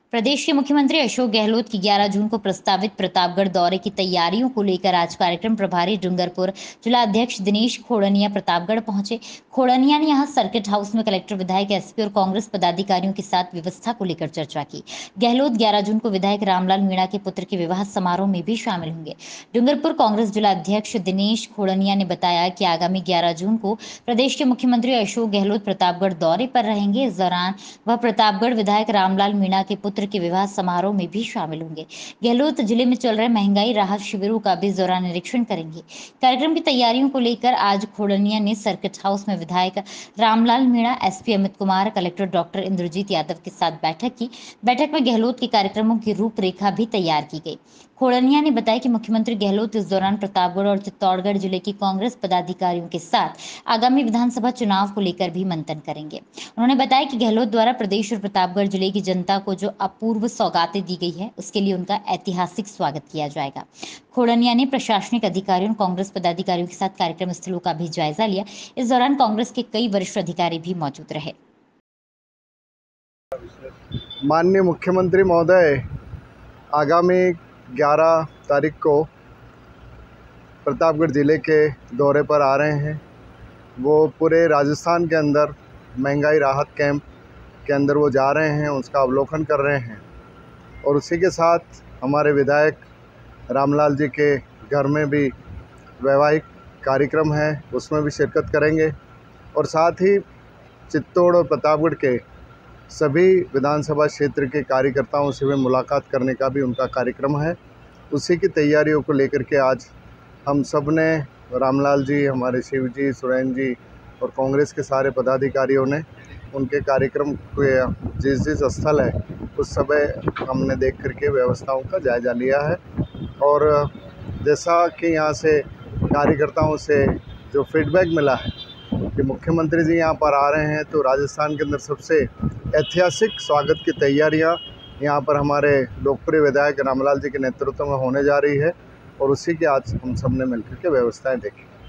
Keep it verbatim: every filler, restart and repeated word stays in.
प्रदेश के मुख्यमंत्री अशोक गहलोत की ग्यारह जून को प्रस्तावित प्रतापगढ़ दौरे की तैयारियों को लेकर आज कार्यक्रम प्रभारी डूंगरपुर जिलाध्यक्ष दिनेश खोड़निया प्रतापगढ़ पहुंचे। खोड़निया ने यहां सर्किट हाउस में कलेक्टर, विधायक, एसपी और कांग्रेस पदाधिकारियों के साथ व्यवस्था को लेकर चर्चा की। गहलोत ग्यारह जून को विधायक रामलाल मीणा के पुत्र के विवाह समारोह में भी शामिल होंगे। डूंगरपुर कांग्रेस जिलाध्यक्ष दिनेश खोड़निया ने बताया कि आगामी ग्यारह जून को प्रदेश के मुख्यमंत्री अशोक गहलोत प्रतापगढ़ दौरे पर रहेंगे। इस दौरान वह प्रतापगढ़ विधायक रामलाल मीणा के पुत्र के विवाह समारोह में भी शामिल होंगे। गहलोत जिले में चल रहे महंगाई राहत शिविरों का भी इस दौरान निरीक्षण करेंगे। कार्यक्रम की तैयारियों को लेकर आज खोड़निया ने सर्किट हाउस में विधायक Ramlal Meena, SP Amit Kumar, collector doctor Indrajeet Yadav के साथ बैठक की। बैठक में गहलोत के कार्यक्रमों की रूपरेखा भी तैयार की गई। खोड़निया ने बताया कि मुख्यमंत्री गहलोत इस दौरान प्रतापगढ़ और चित्तौड़गढ़ जिले की कांग्रेस पदाधिकारियों के साथ आगामी विधानसभा चुनाव को लेकर भी मंथन करेंगे। उन्होंने बताया कि गहलोत द्वारा प्रदेश और प्रतापगढ़ जिले की जनता को जो अपूर्व सौगातें दी गई है, उसके लिए उनका ऐतिहासिक स्वागत किया जाएगा। खोड़निया ने प्रशासनिक अधिकारियों और कांग्रेस पदाधिकारियों के साथ कार्यक्रम स्थलों का भी जायजा लिया। इस दौरान कांग्रेस के कई वरिष्ठ अधिकारी भी मौजूद रहे। माननीय मुख्यमंत्री महोदय आगामी ग्यारह तारीख को प्रतापगढ़ ज़िले के दौरे पर आ रहे हैं। वो पूरे राजस्थान के अंदर महंगाई राहत कैंप के अंदर वो जा रहे हैं, उसका अवलोकन कर रहे हैं और उसी के साथ हमारे विधायक रामलाल जी के घर में भी वैवाहिक कार्यक्रम है, उसमें भी शिरकत करेंगे और साथ ही चित्तौड़ और प्रतापगढ़ के सभी विधानसभा क्षेत्र के कार्यकर्ताओं से भी मुलाकात करने का भी उनका कार्यक्रम है। उसी की तैयारियों को लेकर के आज हम सब ने, रामलाल जी, हमारे शिव जी, सुरेंद्र जी और कांग्रेस के सारे पदाधिकारियों ने उनके कार्यक्रम के जिस जिस स्थल है उस समय हमने देख करके व्यवस्थाओं का जायजा लिया है। और जैसा कि यहाँ से कार्यकर्ताओं से जो फीडबैक मिला है कि मुख्यमंत्री जी यहाँ पर आ रहे हैं, तो राजस्थान के अंदर सबसे ऐतिहासिक स्वागत की तैयारियाँ यहाँ पर हमारे लोकप्रिय विधायक रामलाल जी के नेतृत्व में होने जा रही है और उसी की आज हम सब ने मिलकर के व्यवस्थाएं देखी।